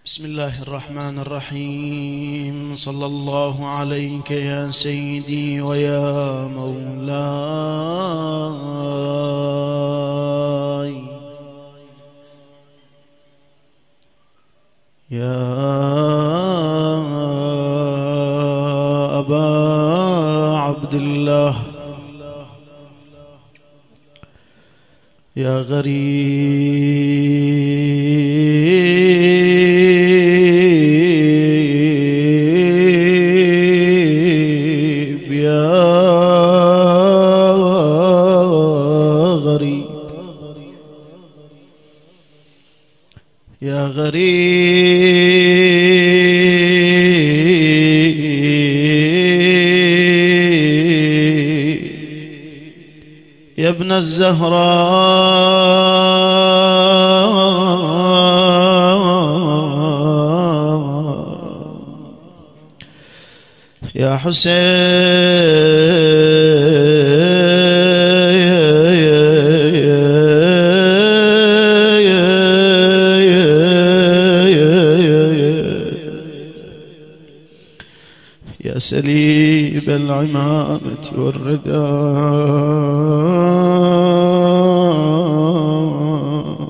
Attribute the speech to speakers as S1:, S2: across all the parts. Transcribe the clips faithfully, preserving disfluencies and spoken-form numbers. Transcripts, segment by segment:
S1: بسم الله الرحمن الرحيم. صلى الله عليك يا سيدي ويا مولاي يا أبا عبد الله يا غريب يا غريب يا غريب يا ابن الزهراء يا حسين يا سليب العمامة والرداء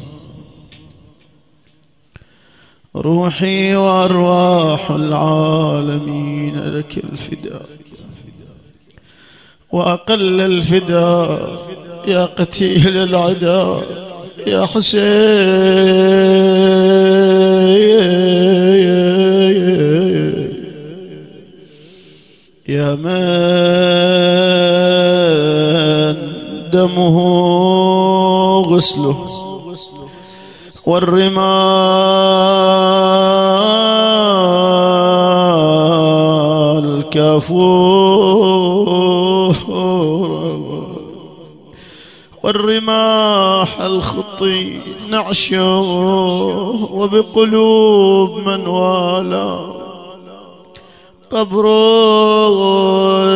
S1: روحي وأرواح العالمين لك الفداء وأقل الفداء يا قتيل العداء يا حسين يا من دمه غسله والرمال كافور والرماح الخطي نعشه وبقلوب من والاه قبره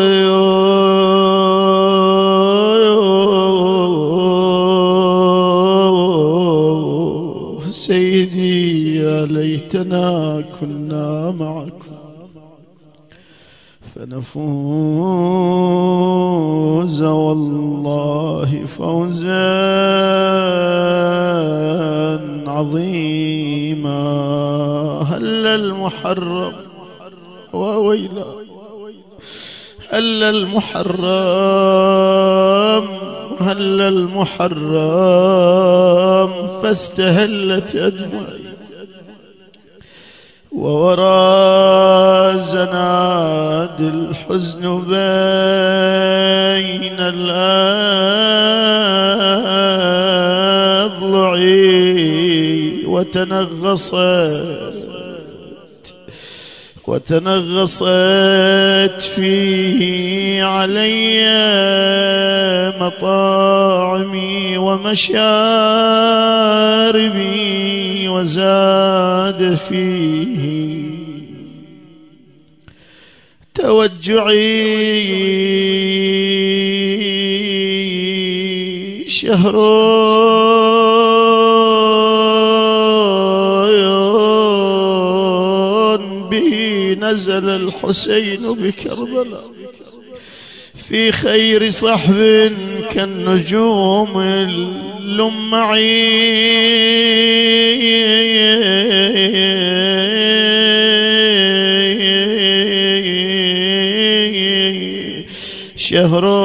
S1: سيدي يا ليتنا كنا معكم فنفوز والله فوزا عظيما. هل المحرم وويلا هل المحرم هل المحرم فاستهلت أدمعي وورى زناد الحزن بين الأضلع وتنغصت وتنغصت فيه علي مطاعمي ومشاربي وزاد فيه توجعي شهر نزل الحسين بكربلاء في خير صحب كالنجوم اللمعي شهر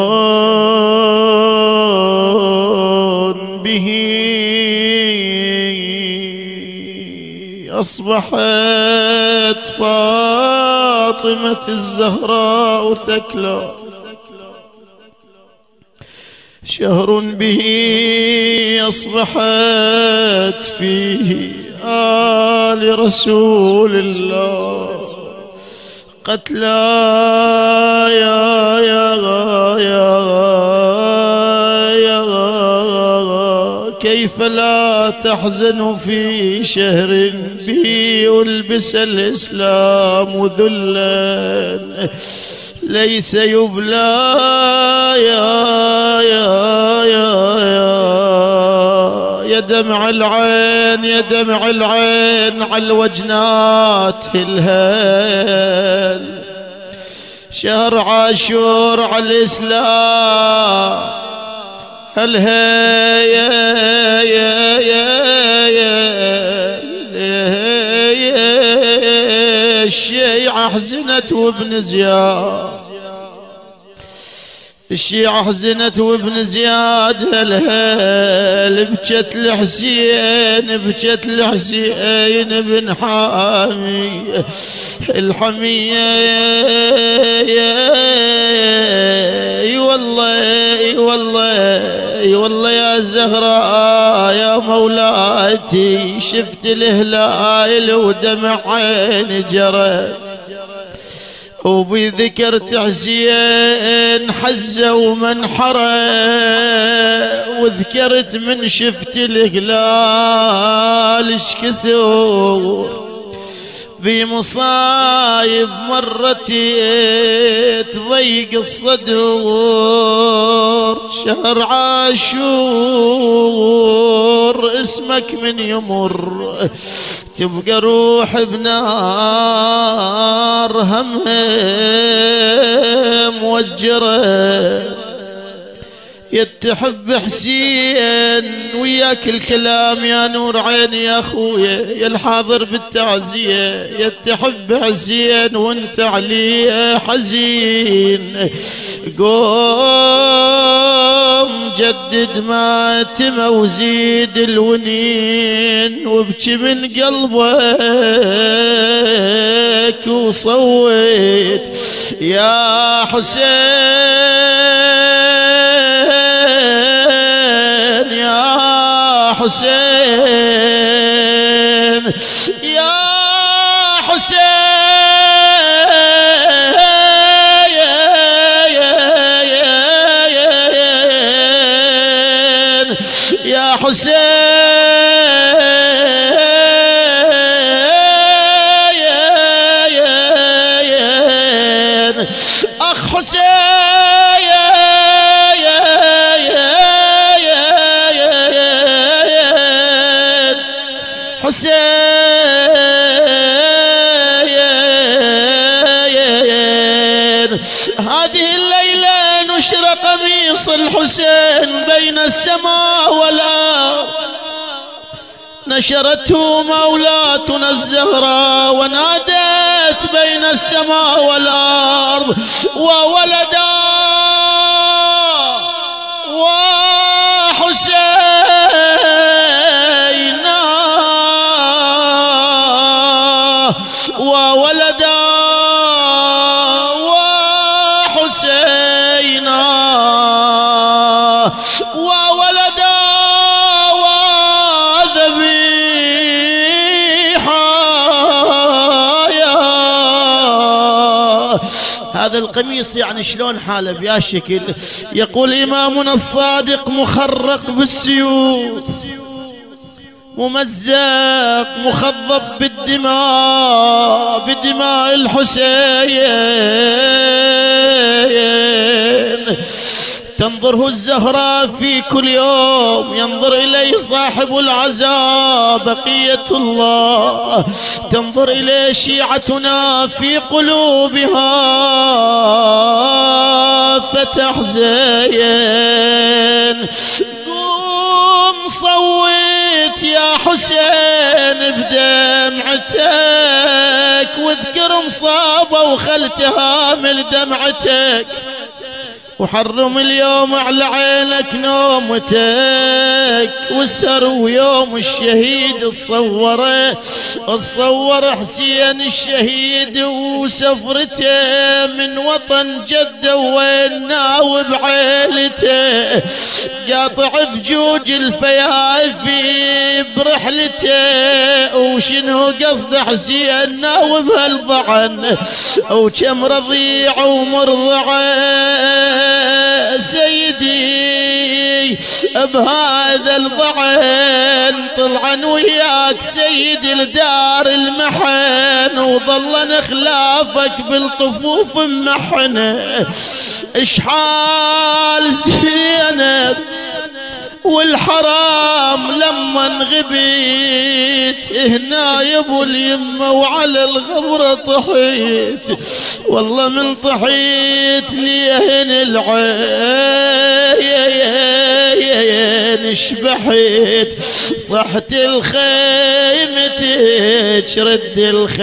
S1: به أصبحت فاطمة الزهراء ثكلى شهر به أصبحت فيه آل رسول الله قتلى يا يا يا يا كيف لا تحزن في شهر به يلبس الإسلام ذلا ليس يبلى يا يا يا يا يا دمع العين يا دمع العين على الوجنات الهل. شهر عاشور على الإسلام الهي يا يا يا يا الشيعة حزنت وابن زياد، الشيعة حزنت وابن زياد الهل. بجت الحسين بجت الحسين بن حامي الحمية. اي والله اي والله اي والله يا زهراء يا مولاتي، شفت الهلال ودمع عيني جرى، وبذكرت حسين حزة ومنحرة، وذكرت من شفت الهلال اش كثر بمصايب مرتي تضيق الصدور. شهر عاشور اسمك من يمر تبقى روح بنار همها موجرة. يتحب حسين وياك الكلام يا نور عيني يا اخويا يا الحاضر بالتعزية، يتحب حسين وانت عليه حزين. قوم جدد ماتمه وزيد الونين، وابكي من قلبك وصوت يا حسين يا حسين يا حسين يا حسين أخ حسين حسين. هذه الليلة نشر قميص الحسين بين السماء والأرض، نشرته مولاتنا الزهراء ونادت بين السماء والأرض وولدا وحسينا وولدا وحسينا وولدا وذبيحا. هذا القميص يعني شلون حاله بيا شكل. يقول إمامنا الصادق مخرق بالسيوف ممزق مخضب بالدماء بدماء الحسين. تنظره الزهراء في كل يوم، ينظر إليه صاحب العزاء بقية الله، تنظر إليه شيعتنا في قلوبها فتحزين. قوم صوت يا حسين بدمعتك، واذكر مصابة وخل تهامل دمعتك، وحرم اليوم على عينك نومتك. والسر ويوم الشهيد صوره صور حسين الشهيد وسفرته من وطن جده وين ناوب عيلته، قاطع فجوج الفيافي برحلته. وشنو قصد حسين ناوب هالضعن، وكم رضيع ومرضعه سيدي بهذا الضعن. طلعن وياك سيد الدار المحن، وظلن خلافك بالطفوف محنه. اشحال زينب والحرام لما انغبيت هنا يا ابو اليمه وعلى الغبره طحيت، والله من طحيت لي هن العين شبحت، صحت الخيمتك رد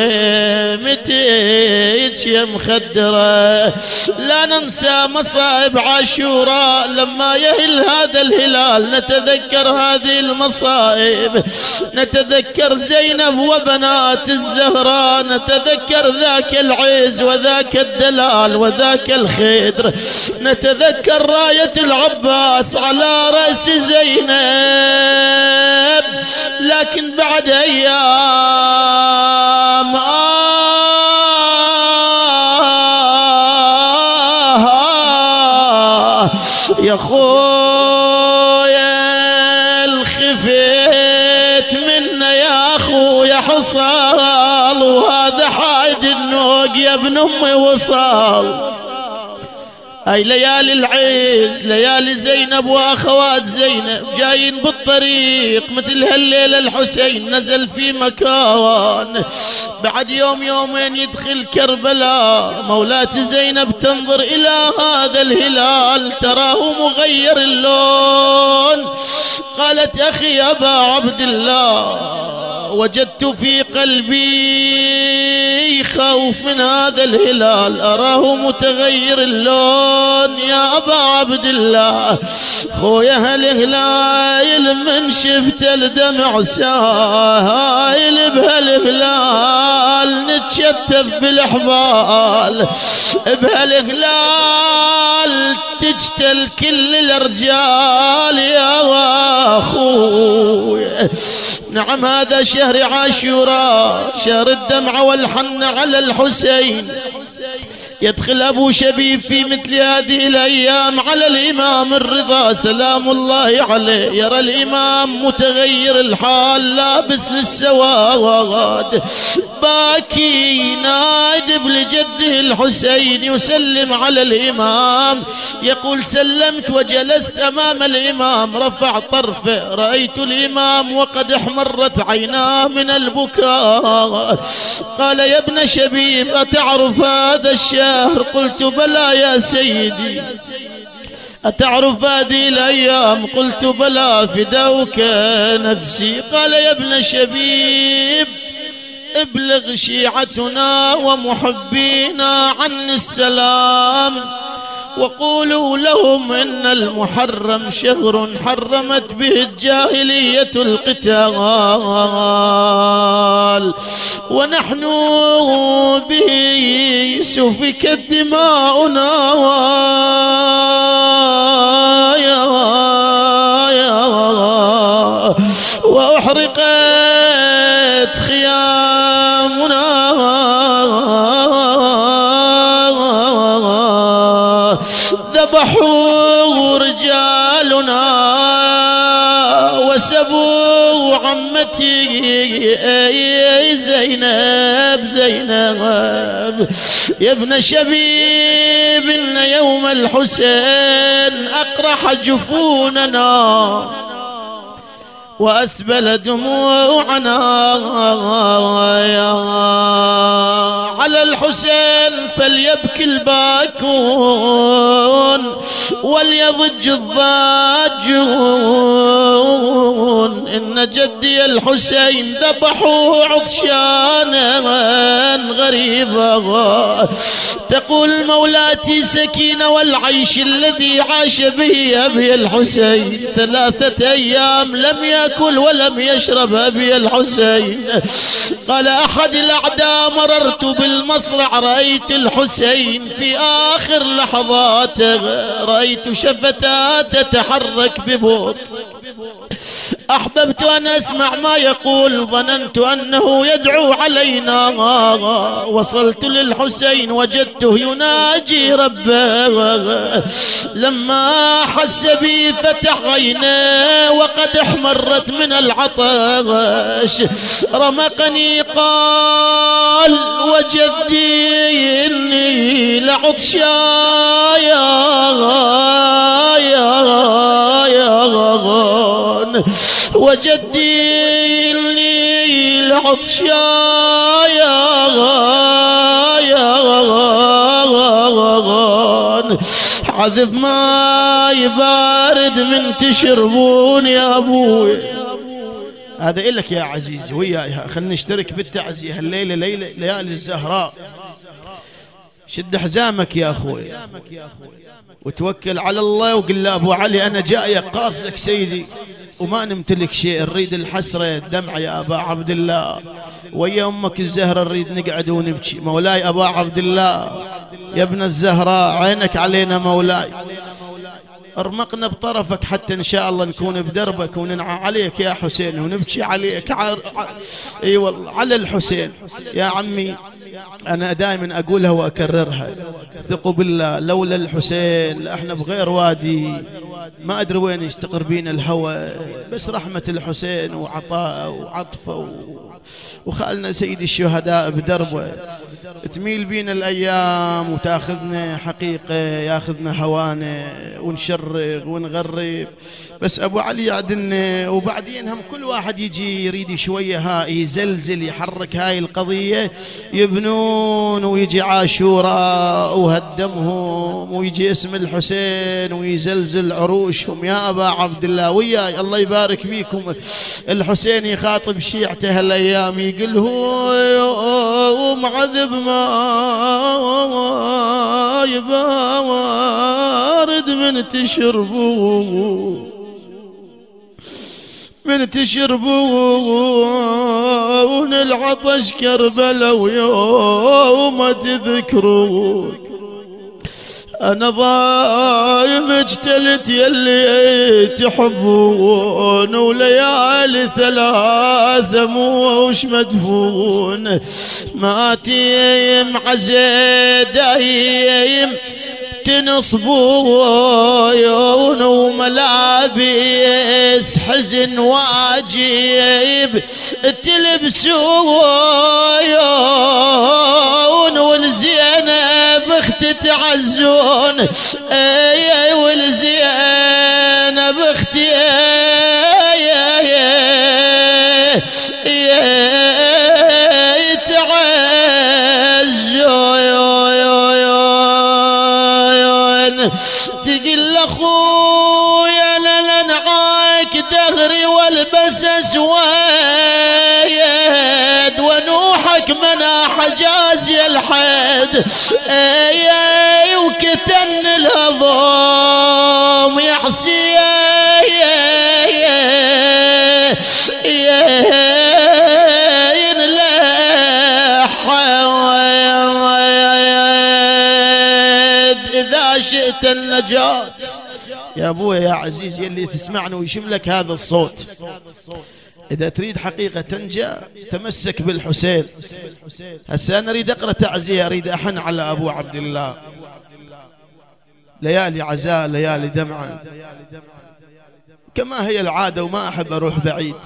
S1: الخيمتك يا مخدره. لا ننسى مصائب عاشوراء لما يهل هذا الهلال، نتذكر هذه المصائب، نتذكر زينب وبنات الزهراء، نتذكر ذاك العز وذاك الدلال وذاك الخدر، نتذكر راية العباس على رأس زينب. لكن بعد أيام آه يا خويا الخفيت منا يا خويا حصال، وهذا حايد النوق يا ابن امي وصال. هاي ليالي العز، ليالي زينب واخوات زينب جايين بالطريق مثل هالليلة الحسين نزل في مكان، بعد يوم يومين يدخل كربلاء. مولاتي زينب تنظر إلى هذا الهلال تراه مغير اللون، قالت أخي أبا عبد الله وجدت في قلبي خوف من هذا الهلال، أراه متغير اللون يا أبا عبد الله. خويا هالهلال من شفت الدمع سايل بهالهلال، نتشتف بالأحبال بهالهلال تجتل كل الرجال يا أخويا. نعم هذا شهر عاشوراء، شهر الدمع والحن على الحسين. يدخل أبو شبيب في مثل هذه الأيام على الإمام الرضا سلام الله عليه، يرى الإمام متغير الحال لابس للسواد باكي نادب لجده الحسين، يسلم على الإمام يقول سلمت وجلست أمام الإمام، رفع طرفه رأيت الإمام وقد احمرت عيناه من البكاء. قال يا ابن شبيب أتعرف هذا الشهر؟ قلت بلى يا سيدي. أتعرف هذه الأيام؟ قلت بلى فداك نفسي. قال يا ابن شبيب ابلغ شيعتنا ومحبينا عني السلام، وقولوا لهم إن المحرم شهر حرمت به الجاهلية القتال، ونحن به سفكت دماؤنا وأحرقت خيامنا، ذبحوا رجالنا وسبوا عمتي زينب زينب. يا ابن شبيب إن يوم الحسين أقرح جفوننا وأسبل دموعنا على الحسين، فليبكي الباكون وليضج الضاجون، إن جدي الحسين ذبحوا عطشانا غريبا. تقول مولاتي سكينة والعيش الذي عاش به أبي الحسين ثلاثة أيام لم يأكل ولم يشرب أبي الحسين. قال أحد الأعداء مررت بالمصرع رأيت الحسين في آخر لحظاته، رأيت شفتاه تتحرك ببطء، أحببت أن أسمع ما يقول، ظننت أنه يدعو علينا. وصلت للحسين وجدته يناجي ربه، لما حس بي فتح عينيه وقد احمرت من العطش، رمقني قال وجدي إني لعطشايا يا يا وجدي اللي العطشان عذب ماي بارد من تشربون يا أبوي. هذا إلك يا عزيزي وياي، خلنا نشترك بالتعزية الليلة ليلة ليالي الزهراء. شد حزامك يا أخوي وتوكل على الله وقل له أبو علي أنا جاي قاصدك سيدي وما نمتلك شيء، نريد الحسرة الدمع يا أبا عبد الله، ويا أمك الزهرة نريد نقعد ونبكي. مولاي أبا عبد الله يا ابن الزهراء عينك علينا مولاي، ارمقنا بطرفك حتى إن شاء الله نكون بدربك وننعى عليك يا حسين ونبكي عليك ع... اي والله على الحسين يا عمي. أنا دائما أقولها وأكررها، ثقوا بالله لولا الحسين لإحنا بغير وادي، ما أدري وين يستقر بينا الهوى، بس رحمة الحسين وعطاءه وعطفه و... وخالنا سيد الشهداء بدربه تميل بينا الأيام وتاخذنا حقيقة، ياخذنا هوانا ونشرق ونغرب، بس أبو علي يعدلنا. وبعدين هم كل واحد يجي يريد شوية هاي يزلزل يحرك هاي القضية، يبنون ويجي عاشوراء وهدمهم ويجي اسم الحسين ويزلزل عروشهم يا أبا عبد الله. وياي الله يبارك بيكم. الحسين يخاطب شيعته هالأيام يقول هو معذب ما يبارد من تشربون من تشربون العطش كربلا ويوم تذكرون. أنا ضايم اجتلت يلي تحبون وليالي ثلاثة موش مدفون، ما تيم عزيدايم تنصبون وملابس حزن واجيب تلبسون والزينب اخت تعزون اي والزينب اختي تقل اخويا لننعاك دهري والبس اسود ونوحك مناح جازي الحد اي وكتن الهضم يا حسين إذا شئت النجاة يا أبوي يا عزيز يلي تسمعنا ويشملك هذا الصوت، إذا تريد حقيقة تنجى تمسك بالحسين. هسه أنا أريد أقرأ تعزية، أريد أحن على أبو عبد الله، ليالي عزاء ليالي دمعة كما هي العادة، وما أحب أروح بعيد،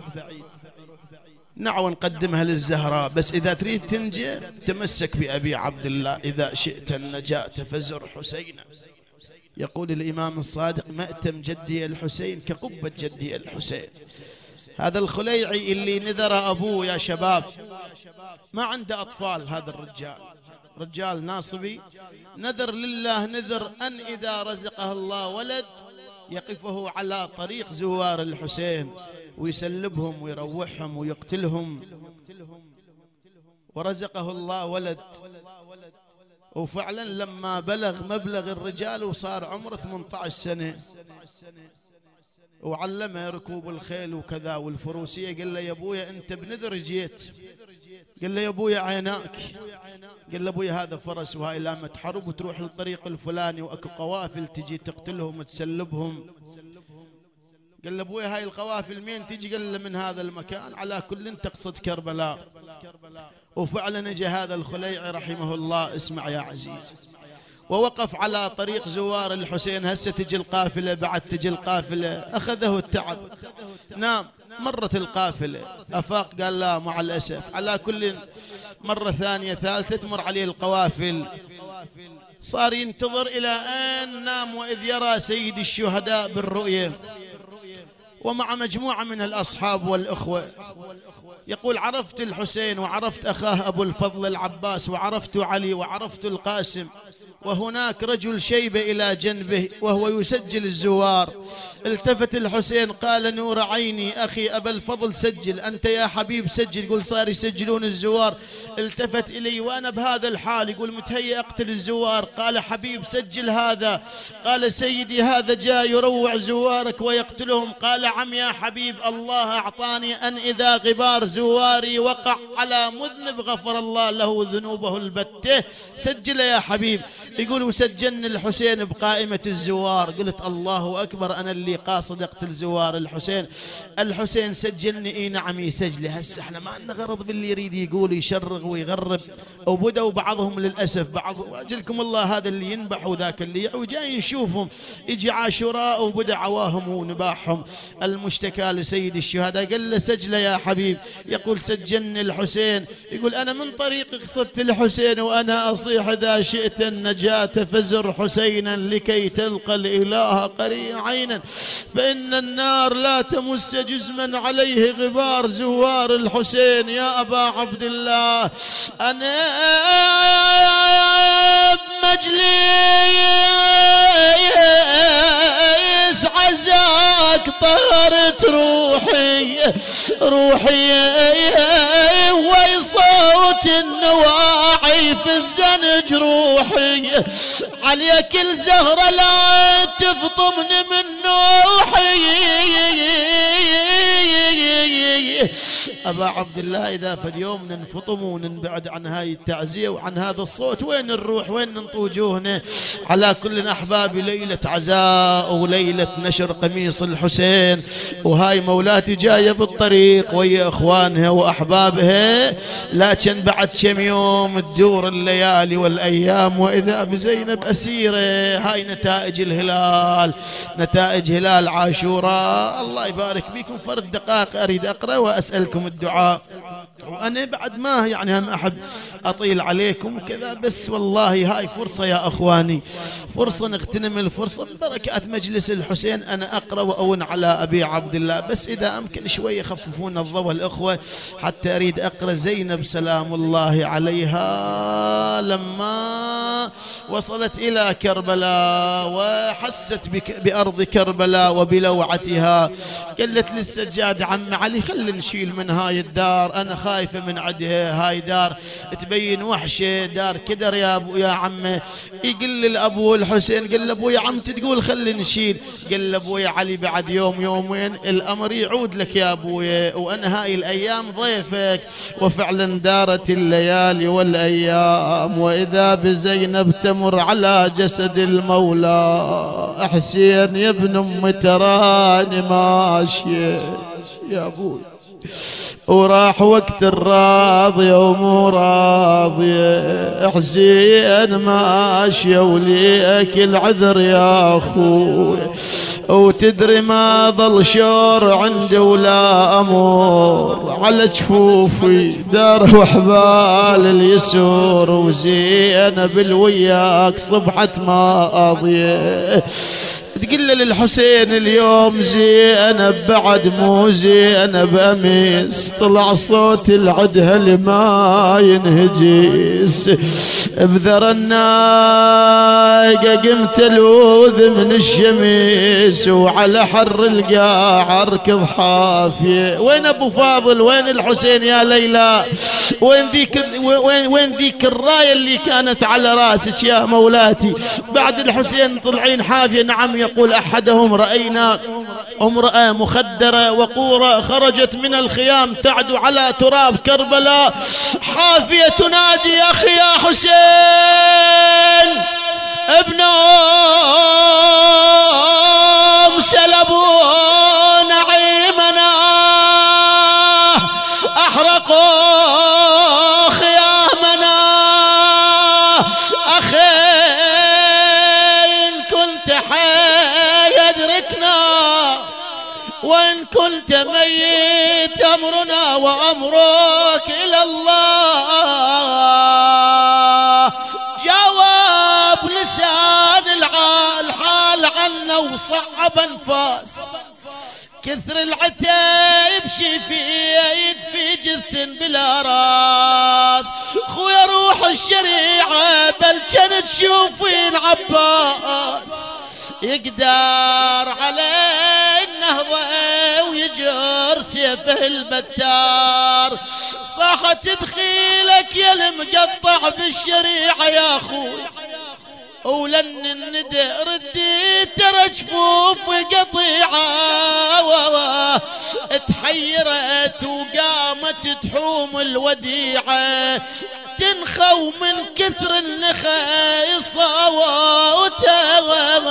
S1: نعوى نقدمها للزهراء. بس إذا تريد تنجي تمسك بأبي عبد الله، إذا شئت النجاة فزر حسينا. يقول الإمام الصادق مأتم جدي الحسين كقبة جدي الحسين. هذا الخليعي اللي نذر أبوه يا شباب ما عنده أطفال، هذا الرجال رجال ناصبي نذر لله، نذر أن إذا رزقه الله ولد يقفه على طريق زوار الحسين ويسلبهم ويروحهم ويقتلهم، ورزقه الله ولد. وفعلا لما بلغ مبلغ الرجال وصار عمره ثمانية عشر سنة وعلمه ركوب الخيل وكذا والفروسية، قال له يا ابويا انت بنذر جيت، قال له يا ابويا عيناك، قال له ابويا هذا فرس وهاي لامة حرب وتروح للطريق الفلاني واكو قوافل تجي تقتلهم وتسلبهم، قال له ابويا هاي القوافل مين تجي؟ قال له من هذا المكان، على كل تقصد كربلاء. وفعلا اجى هذا الخليعي رحمه الله، اسمع يا عزيز، ووقف على طريق زوار الحسين. هسه تجي القافلة بعد تجي القافلة، أخذه التعب نام، مرت القافلة أفاق قال لا مع الأسف. على كل مرة ثانية ثالثة تمر عليه القوافل، صار ينتظر إلى أن نام، وإذ يرى سيد الشهداء بالرؤية ومع مجموعة من الأصحاب والأخوة. يقول عرفت الحسين وعرفت أخاه أبو الفضل العباس وعرفت علي وعرفت القاسم، وهناك رجل شيبة إلى جنبه وهو يسجل الزوار. التفت الحسين قال نور عيني أخي أبا الفضل سجل، أنت يا حبيب سجل. يقول صار يسجلون الزوار. التفت إلي وأنا بهذا الحال، يقول متهيأ أقتل الزوار. قال حبيب سجل هذا. قال سيدي هذا جاء يروع زوارك ويقتلهم. قال عم يا حبيب الله أعطاني أن إذا غبار زواري وقع على مذنب غفر الله له ذنوبه البتة. سجل يا حبيب. يقول وسجلني الحسين بقائمة الزوار. قلت الله أكبر، أنا اللي قاصد أقتل زوار الحسين. الحسين سجلني. إي نعم يسجلي. هسه احنا ما عندنا غرض باللي يريد يقول يشرغ ويغرب. وبدأوا بعضهم للأسف بعض أجلكم الله هذا اللي ينبح وذاك اللي يعوي جاي نشوفهم. يجي عاشوراء وبدأ عواهم ونباحهم. المشتكى لسيد الشهداء قال له سجل يا حبيب. يقول سجلني الحسين. يقول أنا من طريق قصدت الحسين وأنا أصيح إذا شئت النجاة فزر حسينا لكي تلقى الإله قرين عينا، فإن النار لا تمس جسما عليه غبار زوار الحسين. يا أبا عبد الله أنا بمجلس عزاك طهرت روحي روحي وصوت النواعي في الزنج روحي، عليك الزهرة لا تفطمني من نوحي. أبا عبد الله إذا في اليوم ننفطم وننبعد عن هاي التعزية وعن هذا الصوت وين نروح وين ننطي وجوهنا؟ على كل أحبابي ليلة عزاء وليلة نشر قميص الحسين، وهاي مولاتي جاية بالطريق ويا إخوانها وأحبابها، لكن بعد كم يوم تدور الليالي والأيام وإذا بزينب أسيرة. هاي نتائج الهلال، نتائج هلال عاشوراء. الله يبارك بكم. فرد دقائق أريد أقرأ وأسألكم الدعاء، وأنا بعد ما يعني هم أحب أطيل عليكم وكذا، بس والله هاي فرصة يا أخواني، فرصة نغتنم الفرصة ببركات مجلس الحسين. أنا أقرأ وأون على أبي عبد الله، بس إذا أمكن شوية خففون الضوء الأخوة حتى أريد أقرأ زينب سلام الله عليها لما وصلت إلى كربلاء وحست بأرض كربلاء وبلوعتها، قالت للسجاد عم علي خلي نشيل من هاي الدار، أنا خايفة من عدها، هاي دار تبين وحشة، دار كدر يا أبو يا عمي. يقول للأبو الحسين قال له أبو يا عم تقول خلي نشيل، قال له أبو يا علي بعد يوم يومين الأمر يعود لك يا أبويا، وأنا هاي الأيام ضيفك. وفعلا دارت الليالي والأيام وإذا بزينب تمر على جسد المولى. حسين يا ابن أم تراني ماشية يا أبوي، وراح وقت الراضية ومو راضية، حسين ماشية وليك العذر يا أخوي، وتدري ما ظل شور عندي ولا أمور على جفوفي دار وحبال اليسور، وزينب الوياك صبحت ما أضيه. تقول للحسين اليوم زينب بعد مو زينب أميس، طلع صوت العدها لما ينهجيس، بذر الناقة قمت الوذ من الشميس، وعلى حر القاع اركض حافية. وين أبو فاضل؟ وين الحسين يا ليلى؟ وين ذيك وين وين ذيك الراية اللي كانت على راسك يا مولاتي؟ بعد الحسين طلعين حافية. نعم يقول أحدهم رأينا امرأة مخدرة وقورة خرجت من الخيام تعدو على تراب كربلاء حافية تنادي أخي يا حسين ابن أم سلبوا نعيمنا أحرقوا خيامنا، أخي إن كنت حي أدركنا وإن كنت ميت أمرنا وأمرك إلى الله. جواب لسان الحال عنا وصعب أنفاس، كثر العتايب شفيت في جث بلا راس. خويا روح الشريعة بل كان تشوفين عباس يقدر على النهضة ويجر سيفه البتار. صاحة تدخيلك يا المقطع بالشريعة يا اخوي، ولن الندى ردي ترى جفوف قطيعة تحيرت وقامت تحوم الوديعة تنخو من كثر النخا صوتها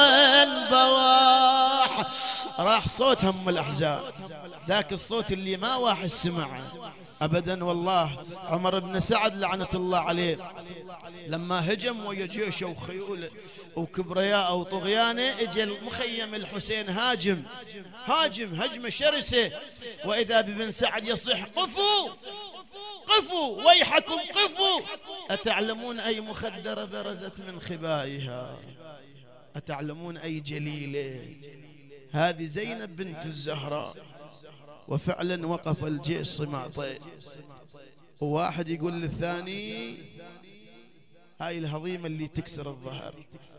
S1: بواح. راح صوت هم الأحزاب، ذاك الصوت اللي ما واحد سمعه أبدا والله. عمر بن سعد لعنة الله عليه لما هجم ويا جيشه وخيوله وكبرياء وطغيانه، اجى المخيم الحسين هاجم هاجم هجمة شرسة، وإذا بابن سعد يصيح قفوا قفوا ويحكم قفوا. أتعلمون أي مخدرة برزت من خبائها؟ أتعلمون أي جليلة؟ هذه زينب بنت الزهراء. وفعلا وقف الجيش صماطين، وواحد يقول للثاني هاي الهضيمة اللي تكسر الظهر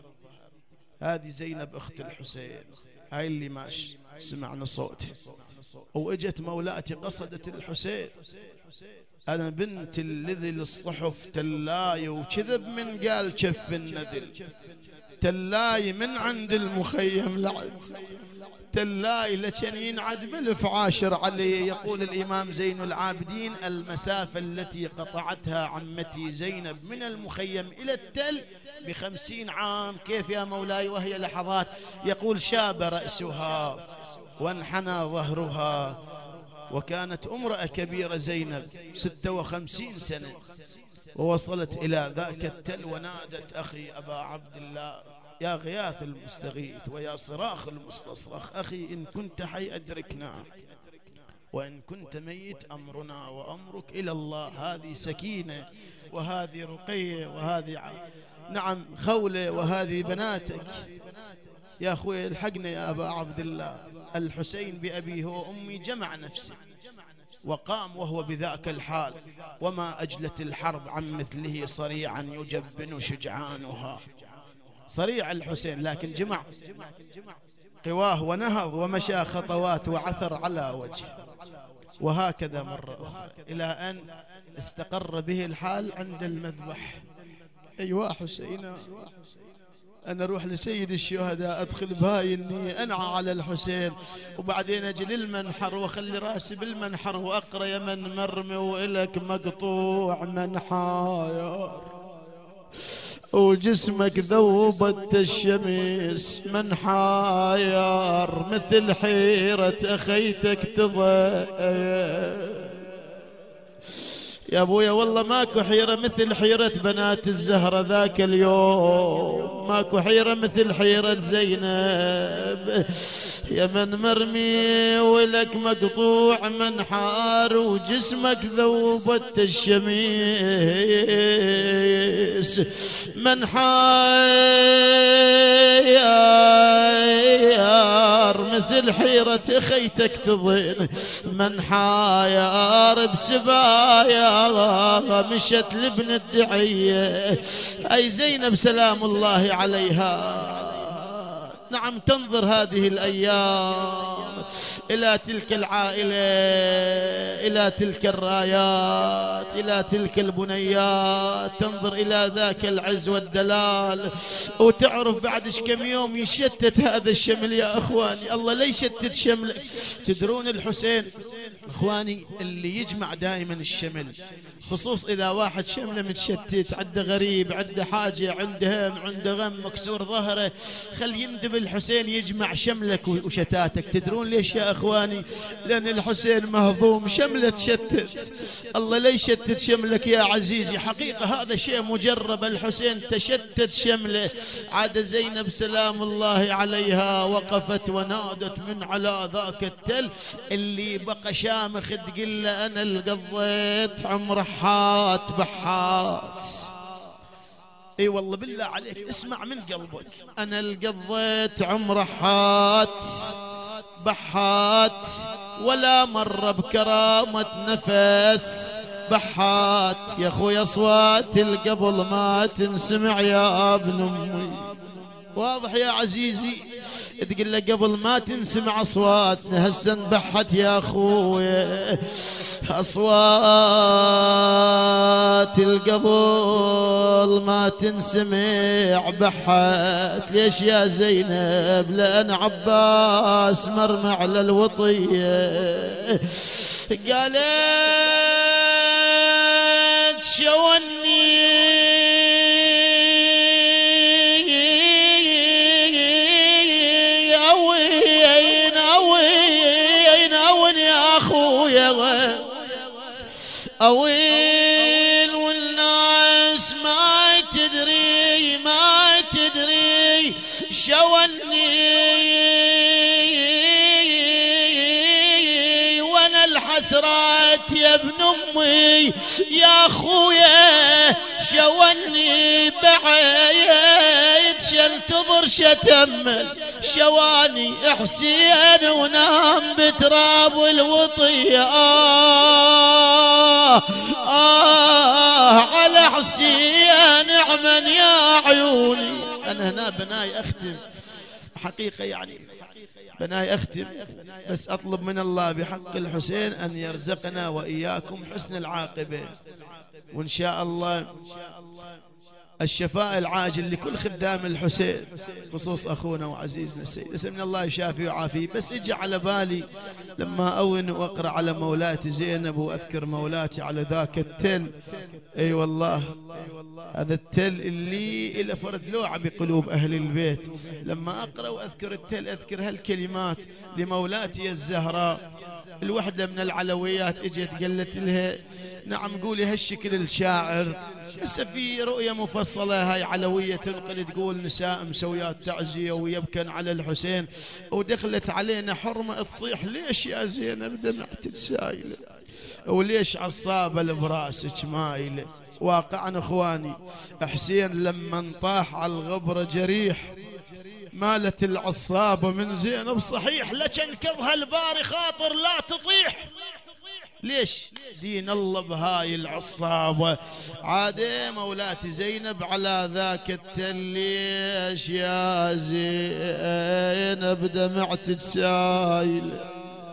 S1: هذه زينب أخت الحسين، هاي اللي ماشي سمعنا صوتها. وإجت مولاتي قصدت الحسين، أنا بنت الذل الصحف تلاي وكذب من قال كف النذل، تلاي من عند المخيم لعد، تلاي لكن ينعد بلف عاشر علي. يقول الإمام زين العابدين المسافة التي قطعتها عمتي زينب من المخيم إلى التل بخمسين عام. كيف يا مولاي وهي لحظات؟ يقول شاب رأسها وانحنى ظهرها، وكانت امرأة كبيرة زينب ستة وخمسين سنة، ووصلت إلى ذاك التل ونادت أخي أبا عبد الله يا غياث المستغيث ويا صراخ المستصرخ، أخي إن كنت حي أدركنا وإن كنت ميت أمرنا وأمرك إلى الله. هذه سكينة وهذه رقية وهذه نعم خولة وهذه بناتك. يا أخوي الحقنا يا أبا عبد الله. الحسين بأبيه وأمي جمع نفسه وقام وهو بذاك الحال، وما أجلت الحرب عن مثله صريعا يجبن شجعانها. صريع الحسين لكن جمع قواه ونهض ومشى خطوات وعثر على وجهه. وهكذا مرة أخرى إلى أن استقر به الحال عند المذبح. أيوة حسينا، أنا أروح لسيد الشهداء أدخل بهاي النية أنعى على الحسين، وبعدين أجي للمنحر وأخلي راسي بالمنحر وأقرأ يا من مرمي وإلك مقطوع منحاير وجسمك ذوبت الشمس منحاير مثل حيرة أخيتك تضيع. يا ابويا والله ماكو حيرة مثل حيرة بنات الزهرة ذاك اليوم، ماكو حيرة مثل حيرة زينب. يا من مرمي ولك مقطوع منحار وجسمك ذوبت الشميس منحار مثل حيرة خيتك تضين منحار بسبايا مشت لابن الدعية. أي زينب سلام الله عليها نعم تنظر هذه الأيام إلى تلك العائلة، إلى تلك الرايات، إلى تلك البنيات، تنظر إلى ذاك العز والدلال، وتعرف بعدش كم يوم يشتت هذا الشمل يا أخواني. الله لا يشتت شملك. تدرون الحسين أخواني اللي يجمع دائما الشمل، خصوص إذا واحد شمله متشتت، عنده غريب، عنده حاجة، عنده هم، عنده غم، مكسور ظهره، خل يندب الحسين يجمع شملك وشتاتك. تدرون ليش يا أخواني؟ لأن الحسين مهضوم شمله تشتت. الله لا يشتت شملك يا عزيزي، حقيقة هذا شيء مجرب. الحسين تشتت شمله. عاد زينب سلام الله عليها وقفت ونادت من على ذاك التل اللي بقى شامخ تقول له أنا القضيت عمر حات بحات. اي والله بالله عليك اسمع من قلبك، انا القضيت عمر حات بحات ولا مر بكرامة نفس. بحات يا اخوي اصوات القبل ما تنسمع يا ابن امي. واضح يا عزيزي؟ تقول له قبل ما تنسمع اصوات هسه انبحت يا اخوي. اصوات القبل ما تنسمع بحت. ليش يا زينب؟ لان عباس مرمى على الوطيه. قالت شوني اوين اوين اوين يا اخويا اوين، والناس ما تدري ما تدري شوني وانا الحسرات يا ابن امي يا اخويا شوني بعيد شلتظر شتمل شواني حسين ونام بتراب الوطية. آه آه على حسين عمن يا عيوني. أنا هنا بناي أختم حقيقة، يعني بناي أختم، بس أطلب من الله بحق الحسين أن يرزقنا وإياكم حسن العاقبة، وإن شاء الله الشفاء العاجل لكل خدام الحسين، خصوص أخونا وعزيزنا السيد. نسأل من الله يشافي ويعافيه. بس اجى على بالي لما أون وأقرأ على مولاتي زينب وأذكر مولاتي على ذاك التل. أي أيوة والله هذا التل اللي إلى فرد لوعة بقلوب أهل البيت. لما أقرأ وأذكر التل أذكر هالكلمات لمولاتي الزهراء. الوحدة من العلويات اجت قالت لها نعم قولي هالشكل الشاعر. هسه في رؤية مفصلة هاي علوية تنقل تقول نساء مسويات تعزية ويبكن على الحسين، ودخلت علينا حرمة تصيح ليش يا زينب دمعتك سايلة وليش عصابة براسك مايلة. واقعا اخواني حسين لما طاح على الغبرة جريح مالت العصابة من زينب صحيح لكن كظها الباري خاطر لا تطيح. ليش؟ دين الله بهاي العصابة. عادي مولاتي زينب على ذاك التل ليش يا زينب دمعتك سايلة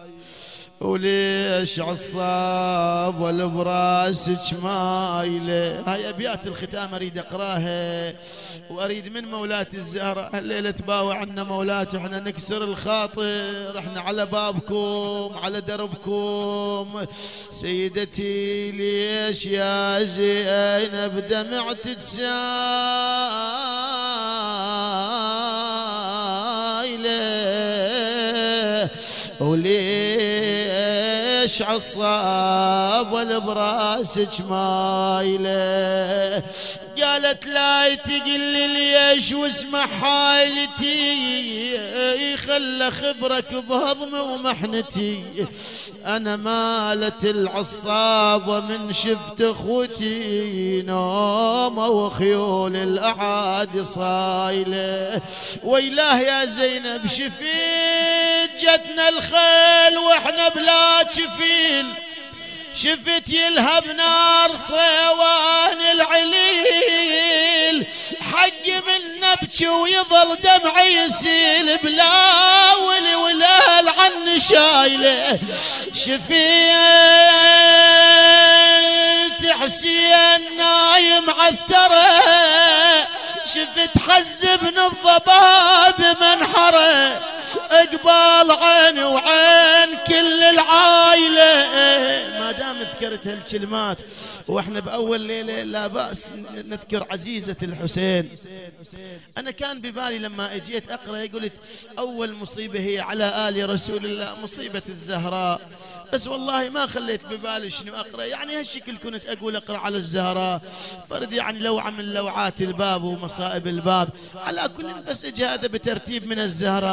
S1: وليش عصاب والبراسك مايله. هاي ابيات الختام اريد اقراها واريد من مولاتي الزهراء الليله تباوع عنا مولاتي واحنا نكسر الخاطر، احنا على بابكم على دربكم. سيدتي ليش يا زينب دمعتك سايله وليش عصاب والبراسك مايله. قالت لا تقل ليش واسمع حالتي خلى خبرك بهضمي ومحنتي. انا مالت العصابة من شفت اخوتي نومه وخيول الاعادي صايله. ويلاه يا زينب شفيت جتنا الخيل واحنا بلا جفيل، شفت يلهب نار صيوان العليل، حق من نبكي ويظل دمعي يسيل بلا ولي ولال عن شايله. شفيت حسين نايم عالثرى، شفت حز بن الضباب منحره، اقبال عين وعين كل العائله. ما دام ذكرت هالكلمات واحنا باول ليله لا باس نذكر عزيزه الحسين. انا كان ببالي لما اجيت اقرا قلت اول مصيبه هي على ال رسول الله مصيبه الزهراء، بس والله ما خليت ببالي شنو اقرا. يعني هالشكل كنت اقول اقرا على الزهراء فرد يعني لوعه من لوعات الباب ومصائب الباب على كل، بس اجى هذا بترتيب من الزهراء.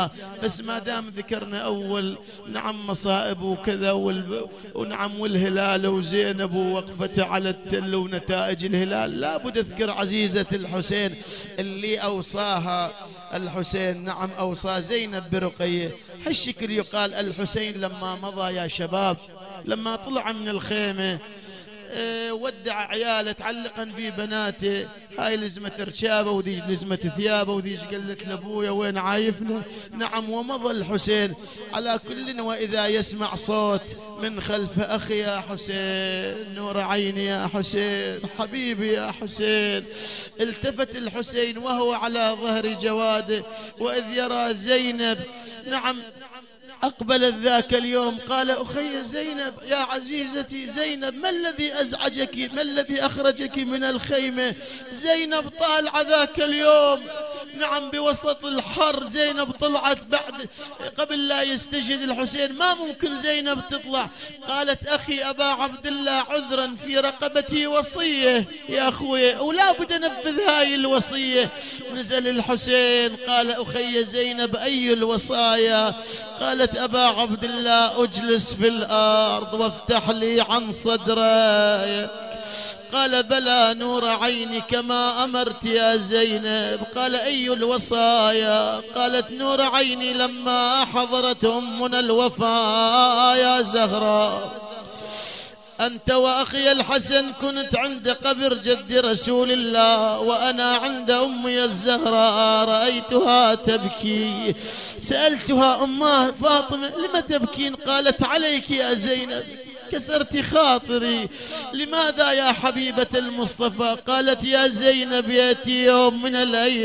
S1: بس ما دام ذكرنا أول نعم مصائب وكذا وال... ونعم والهلال وزينب ووقفته على التل ونتائج الهلال، لا بد أذكر عزيزة الحسين اللي أوصاها الحسين. نعم أوصى زينب برقية. هالشكل يقال الحسين لما مضى يا شباب، لما طلع من الخيمة أه ودع عياله تعلقا ببناته، هاي لزمة رشابه وذي لزمة ثيابه وذي قالت لابويا وين عايفنا. نعم ومضى الحسين. على كل وإذا يسمع صوت من خلفه أخي يا حسين، نور عيني يا حسين، حبيبي يا حسين. التفت الحسين وهو على ظهر جواده وإذ يرى زينب نعم أقبلت ذاك اليوم. قال أخي زينب يا عزيزتي زينب، ما الذي أزعجك؟ ما الذي أخرجك من الخيمة؟ زينب طالعة ذاك اليوم نعم بوسط الحر. زينب طلعت بعد قبل لا يستشهد الحسين، ما ممكن زينب تطلع. قالت أخي أبا عبد الله عذرا في رقبتي وصية يا أخوي ولا بد أنفذ هاي الوصية. نزل الحسين قال أخي زينب أي الوصايا؟ قالت أبا عبد الله أجلس في الأرض وافتح لي عن صدرك. قال بلى نور عيني كما أمرت يا زينب. قال أي الوصايا؟ قالت نور عيني لما حضرت أمنا الوفاة يا زهراء أنت وأخي الحسن كنت عند قبر جد رسول الله وأنا عند أمي الزهراء رأيتها تبكي. سألتها أماه فاطمة لما تبكين؟ قالت عليك يا زينب كسرت خاطري. لماذا يا حبيبة المصطفى؟ قالت يا زينب يأتي يوم من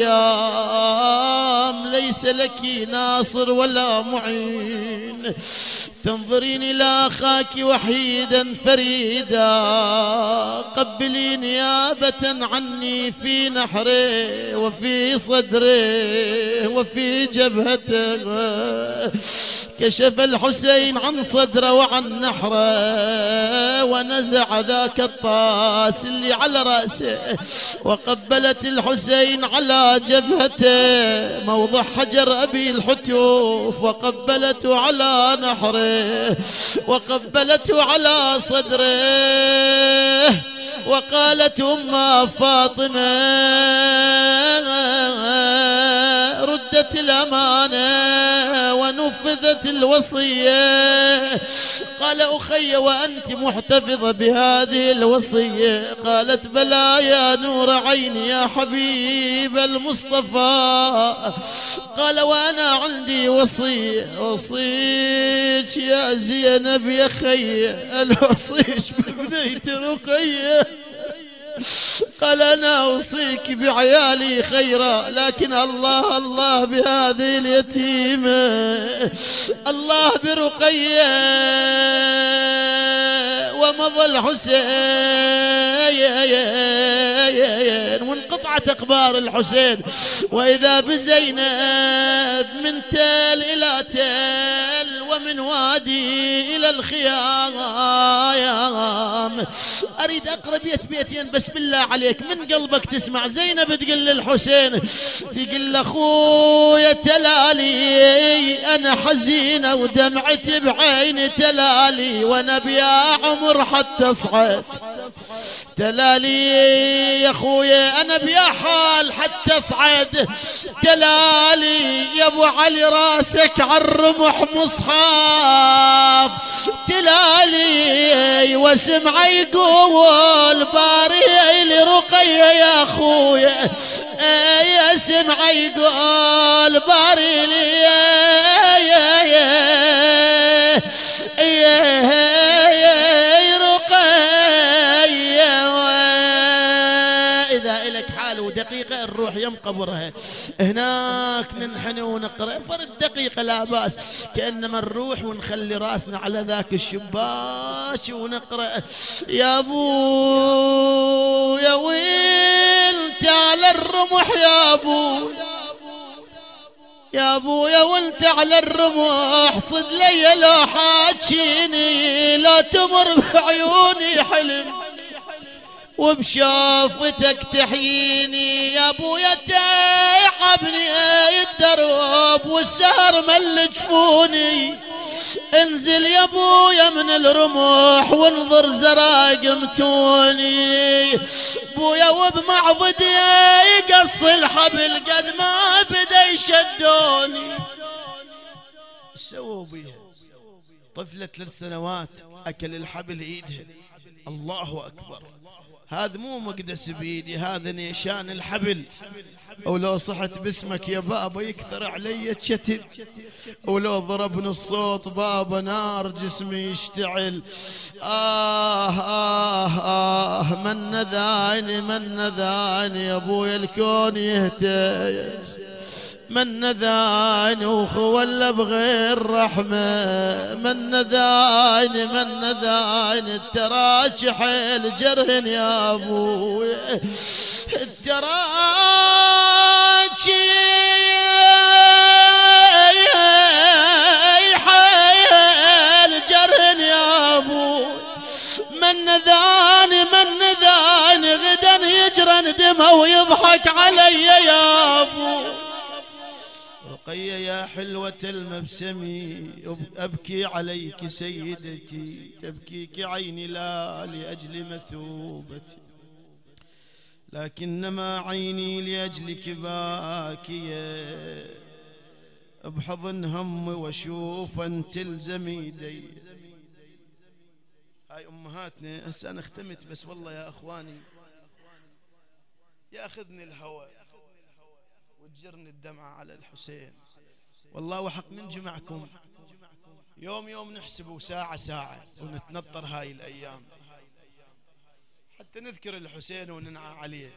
S1: الأيام ليس لك ناصر ولا معين، تنظرين إلى أخاك وحيدا فريدا، قبلي نيابة عني في نحره وفي صدره وفي جبهته. كشف الحسين عن صدره وعن نحره ونزع ذاك الطاس اللي على رأسه، وقبلت الحسين على جبهته موضع حجر أبي الحتوف، وقبلته على نحره وقبلته على صدره. وقالت أم فاطمة ردت الأمانة ونفذت الوصية. قال أخي وأنت محتفظة بهذه الوصية؟ قالت بلى يا نور عيني يا حبيب المصطفى. قال وأنا عندي وصية أوصيك يا زينب يا خي، أنا أوصيك ببنيتي رقية. قال أنا أوصيك بعيالي خيرا، لكن الله الله بهذه اليتيمة، الله برقية. ومضى الحسين وانقطعت أخبار الحسين، وإذا بزينب من تل إلى تل ومن وادي إلى الخيام. أريد أقرأ بيت بيتين بس بالله عليك من قلبك تسمع. زينب تقول للحسين، تقول لأخويا تلالي أنا حزينة ودمعتي بعيني تلالي، وأنا بيا عمر حتى أصعد تلالي يا أخويا، أنا بيا حال حتى أصعد تلالي. يا أبو علي راسك عالرمح مصحف تلالي، واسمع يقول باري لرقية يا أخويا، يا سمع يقول باري لي يا يا يا دقيقة نروح يم قبرها، هناك ننحني ونقرأ فرد دقيقة لا بأس، كأنما نروح ونخلي راسنا على ذاك الشباك ونقرأ. يا أبو يا ويلت على الرمح يا أبو يا أبو يا وانت على الرمح، صد لي لو حاجيني لا تمر بعيوني حلم، وبشافتك تحييني يا ابويا تعبني الدروب والسهر مل جفوني، انزل يا ابويا من الرموح وانظر زراقم توني، بويا وبمعضدي يقص الحبل قد ما بدا يشدوني. ايش سووا بيها؟ طفلة ثلاث سنوات اكل الحبل ايدها. الله اكبر، هذا مو مقدس بيدي، هذا نيشان الحبل. ولو صحت باسمك يا بابا يكثر علي الشتم، ولو ضربني الصوت بابا نار جسمي يشتعل. آه آه آه من نذاني من نذاني يا ابويا الكون يهتز، من نذاني وخولى بغير رحمة، من نذاني من نذاني التراش حيل جرهن يا ابوي، التراش حيل جرهن يا ابوي، من نذاني من نذاني غدا يجرن دمه ويضحك علي يا ابوي. رقية يا حلوة المبسم أبكي عليك سيدتي، تبكيك عيني لا لأجل مثوبتي، لكنما عيني لأجلك باكية، بحضن هم وشوفا تلزمي يدي. هاي أمهاتنا. هسه أنا اختمت بس والله يا أخواني ياخذني الهوى وتجرني الدمعة على الحسين. والله وحق من جمعكم يوم يوم نحسبه ساعة ساعة ونتنطر هاي الأيام حتى نذكر الحسين وننعى عليه،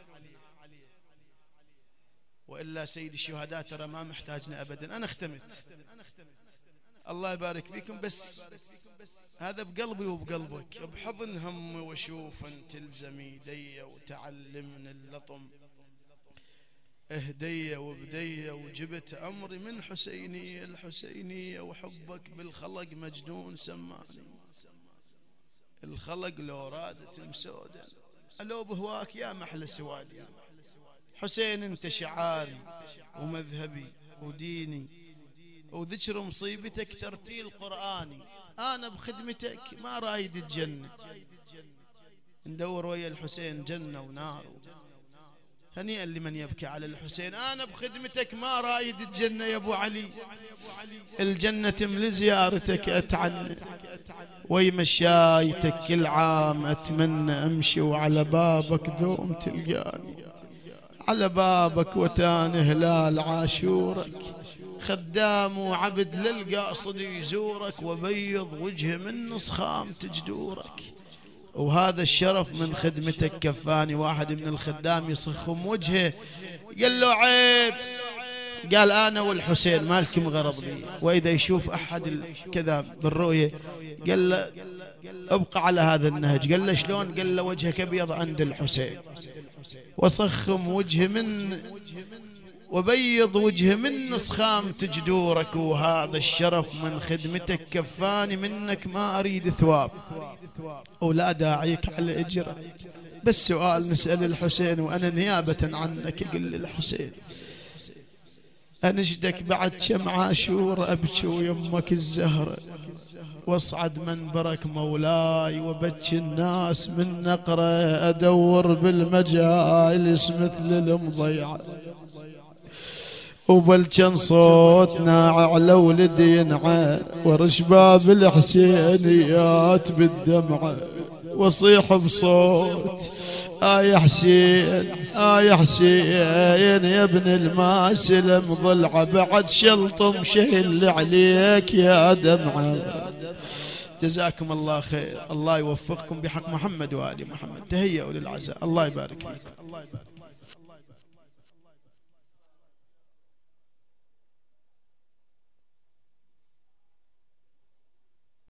S1: وإلا سيد الشهداء ترى ما محتاجنا أبدا. أنا اختمت، الله يبارك فيكم، بس هذا بقلبي وبقلبك، بحضن هم وشوف تلزم يدي وتعلمني اللطم، اهدي وبدي وجبت عمري من حسينية الحسينية، وحبك بالخلق مجنون سماني، الخلق لو رادت مسودا ألو بهواك يا محلى سوادي. حسين انت شعاري ومذهبي وديني، وذكر مصيبتك ترتيل قرآني، أنا بخدمتك ما رايد الجنة، ندور ويا الحسين جنة ونار، هنيئا لمن يبكي على الحسين. أنا بخدمتك ما رايد الجنة يا أبو علي، الجنة من زيارتك أتعنى، ويمشايتك كل عام أتمنى أمشي، وعلى بابك دوم تلقاني، على بابك وتان هلال عاشورك، خدام وعبد للقاصد يزورك، وبيض وجه من نصخام تجدورك، وهذا الشرف من خدمتك كفاني. واحد من الخدام يصخم وجهه قال له عيب، قال أنا والحسين ما لكم غرض بي، وإذا يشوف أحد كذا بالرؤية قال له ابقى على هذا النهج، قال له شلون؟ قال له وجهك أبيض عند الحسين، وصخم وجه من وبيض وجه من نصخام تجدورك، وهذا الشرف من خدمتك كفاني، منك ما أريد ثواب ولا داعيك على إجرة، بس سؤال نسأل الحسين وأنا نيابة عنك قل للحسين أنشدك بعد كم عاشور أبكي ويمك الزهرة، واصعد منبرك مولاي وبكي الناس من نقرة، أدور بالمجالس مثل المضيعة، وبلجن صوتنا على ولدي ينعى، ورشباب الحسينيات بالدمعة، وصيح بصوت آه يا حسين آه يا حسين يا ابن الماسلم ضلعة، بعد شلطم شهل عليك يا دمعة. جزاكم الله خير، الله يوفقكم بحق محمد وآل محمد. تهيئوا للعزاء، الله يبارك فيكم.